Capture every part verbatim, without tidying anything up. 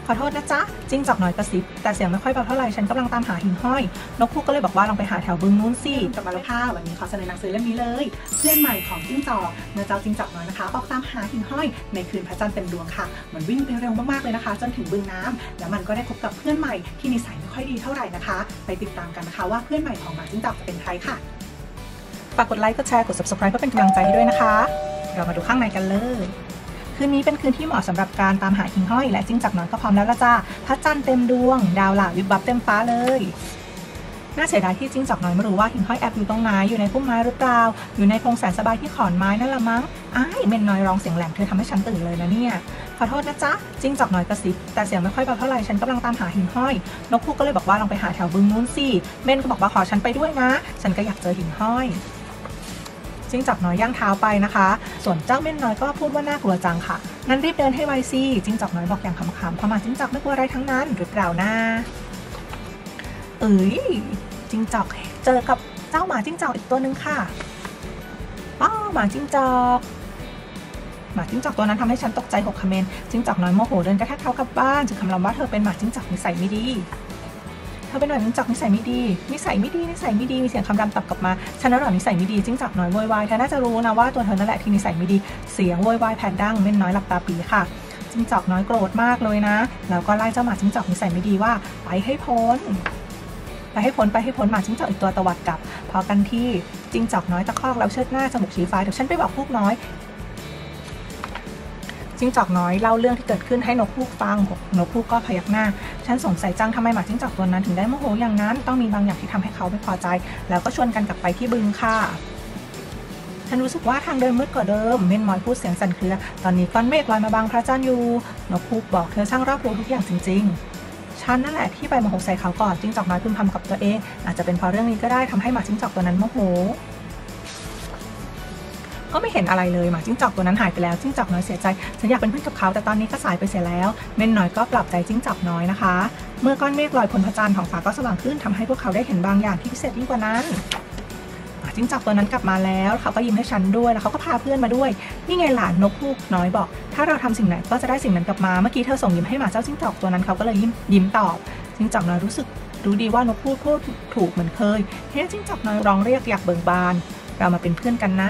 ขอโทษนะจ๊ะจิ้งจอกน้อยกระซิบแต่เสียงไม่ค่อยเบาเท่าไหร่ฉันกำลังตามหาหิ่งห้อยนกคู่ก็เลยบอกว่าลองไปหาแถวบึงนู้นสิกลับมาแล้วค่ะวันนี้ขอเสนอหนังสือเล่มนี้เลยเพื่อนใหม่ของจิ้งจอกเมื่อเจ้าจิ้งจอกน้อยนะคะออกตามหาหิ่งห้อยในคืนพระจันทร์เต็มดวงค่ะมันวิ่งไปเร็วมากๆเลยนะคะจนถึงบึงน้ำแล้วมันก็ได้พบกับเพื่อนใหม่ที่นิสัยไม่ค่อยดีเท่าไหร่นะคะไปติดตามกันนะคะว่าเพื่อนใหม่ของหมาจิ้งจอกจะเป็นใครค่ะฝากกดไลค์กดแชร์กด ซับสไครบ์ เพื่อเป็นกำลังใจให้ด้วยนะคะเรามาดูข้างในกันเลยคืนนี้เป็นคืนที่เหมาะสำหรับการตามหาหิ่งห้อยและจิ้งจอกน้อยก็พร้อมแล้วละจ้าพระจันทร์เต็มดวงดาวหล่าวิบวับเต็มฟ้าเลยน่าเสียดายที่จิ้งจอกน้อยไม่รู้ว่าหิ่งห้อยแอบอยู่ตรงไหนอยู่ในพุ่มไม้หรือเปล่าอยู่ในพงแสนสบายที่ขอนไม้นั่นละมั้งอ้ายเม่นน้อยร้องเสียงแหลมเธอทำให้ฉันตื่นเลยนะเนี่ยขอโทษนะจ๊ะจิ้งจอกน้อยกระซิบแต่เสียงไม่ค่อยเบาเท่าไหร่ฉันกำลังตามหาหิ่งห้อยนกคู่ก็เลยบอกว่าลองไปหาแถวบึงนู้นสิเม่นก็บอกว่าขอฉันไปด้วยนะฉันก็อยากเจอหิ่งห้อยจิ้งจอกน้อยย่างเท้าไปนะคะส่วนเจ้าเม่นน้อยก็พูดว่าน่ากลัวจังค่ะงั้นรีบเดินให้ไวสิจิ้งจอกน้อยบอกอย่างขำๆเพราะมาจิ้งจอกไม่กลัวอะไรทั้งนั้นหรือเปล่านะเอ้ยจิ้งจอกเจอกับเจ้าหมาจิ้งจอกอีกตัวหนึ่งค่ะป้าหมาจิ้งจอกหมาจิ้งจอกตัวนั้นทำให้ฉันตกใจหกคเมนจิ้งจอกน้อยโมโหเดินกระแทกเท้ากลับบ้านจึงคำรามว่าเธอเป็นหมาจิ้งจอกนิสัยไม่ดีเธอเป็นหมาจิ้งจอกนิสัยไม่ดีนิสัยไม่ดีนิสัยไม่ดีมีเสียงคำรามตอบกลับมาฉันน่ะหรอนิสัยไม่ดีจิ้งจอกน้อยโวยวายเธอน่าจะรู้นะว่าตัวเธอนั่นแหละที่นิสัยไม่ดีเสียงโวยวายแผ่นดังเม่นน้อยหลับตาปีค่ะจิ้งจอกน้อยโกรธมากเลยนะแล้วก็ไล่เจ้าหมาจิ้งจอกนิสัยไม่ดีว่าไปให้พ้นไปให้พ้นไปให้พ้นหมาจิ้งจอกอีกตัวตวัดกลับพอกันที่จิ้งจอกน้อยตะคอกแล้วเชิดหน้าจมูกชี้ฟ้าเดี๋ยวฉันไปบอกพวกน้อยจิ้งจอกน้อยเล่าเรื่องที่เกิดขึ้นให้นกฮูกฟังนกฮูกก็พยักหน้าฉันสงสัยจังทำไมหมาจิ้งจอกตัวนั้นถึงได้โมโหอย่างนั้นต้องมีบางอย่างที่ทำให้เขาไม่พอใจแล้วก็ชวนกันกลับไปที่บึงค่ะฉันรู้สึกว่าทางเดินมืดกว่าเดิมเม่นมอยพูดเสียงสั่นเครือตอนนี้ก้อนเมฆลอยมาบังพระจันทร์อยู่นกฮูกบอกเธอช่างรอบรู้ทุกอย่างจริงๆฉันนั่นแหละที่ไปโมโหใส่เขาก่อนจิ้งจอกน้อยพึมพำกับตัวเองอาจจะเป็นเพราะเรื่องนี้ก็ได้ทำให้หมาจิ้งจอกตัวนั้นโมโหก็ไม่เห็นอะไรเลยหมาจิ้งจอกตัวนั้นหายไปแล้วจิ้งจอกน้อยเสียใจฉันอยากเป็นเพื่อนกับเขาแต่ตอนนี้ก็สายไปเสียแล้วเม่นน้อยก็ปรับใจจิ้งจอกน้อยนะคะเมื่อก้อนเมฆลอยพ้นพระจันทร์ท้องฟ้าก็สว่างขึ้นทำให้พวกเขาได้เห็นบางอย่างที่พิเศษยิ่งกว่านั้นหมาจิ้งจอกตัวนั้นกลับมาแล้วเขาก็ยิ้มให้ฉันด้วยแล้วเขาก็พาเพื่อนมาด้วยนี่ไงหลานนกฮูกน้อยบอกถ้าเราทำสิ่งไหนก็จะได้สิ่งนั้นกลับมาเมื่อกี้เธอส่งยิ้มให้หมาเจ้าจิ้งจอกตัวนั้นเขาก็เลยยิ้มยิ้มตอบจิ้งจอกน้อยรู้สึกรู้ดีว่านกฮูกพูดถูกเหมือนเคยเฮ้จิ้งจอกน้อยร้องเรียกอยากเบิกบานเรามาเป็นเพื่อนกันนะ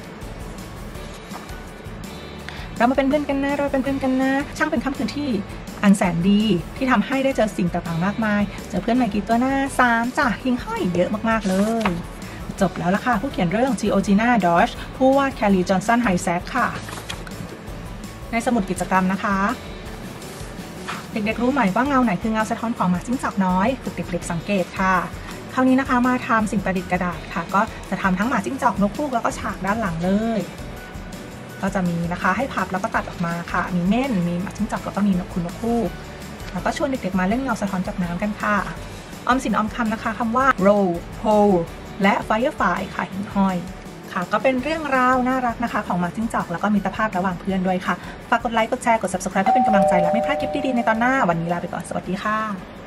เรามาเป็นเพื่อนกันนะเราเป็นเพื่อนกันนะช่างเป็นค่ำคืนที่อันแสนดีที่ทำให้ได้เจอสิ่งต่างๆมากมายเจอเพื่อนใหม่กี่ตัวหน้าสามจ้ะหิ่งห้อยเยอะมากๆเลยจบแล้วล่ะค่ะผู้เขียนเรื่อง Georgina Dodge ผู้วาด Kelly Johnson Hisack ค่ะในสมุดกิจกรรมนะคะเด็กๆรู้ไหมว่าเงาไหนคือเงาสะท้อนของหมาจิ้งจอกน้อยฝึกเด็กๆสังเกตค่ะคราวนี้นะคะมาทำสิ่งประดิษฐ์กระดาษค่ะก็จะทำทั้งหมาจิ้งจอกนกฮูกแล้วก็ฉากด้านหลังเลยก็จะมีนะคะให้พับแล้วก็ตัดออกมาค่ะมีเม่นมีหมาจิ้งจอกแล้วก็มีนกคุณนกฮูกแล้วก็ชวนเด็กๆมาเล่นเงาสะท้อนจากน้ำกันค่ะออมสินออมคำนะคะคำว่า roll pole และ firefly ค่ะหิ่งห้อยค่ะก็เป็นเรื่องราวน่ารักนะคะของหมาจิ้งจอกแล้วก็มิตรภาพระหว่างเพื่อนด้วยค่ะฝากกดไลค์กดแชร์กด ซับสไครบ์ เพื่อเป็นกำลังใจและไม่พลาดคลิปดีๆในตอนหน้าวันนี้ลาไปก่อนสวัสดีค่ะ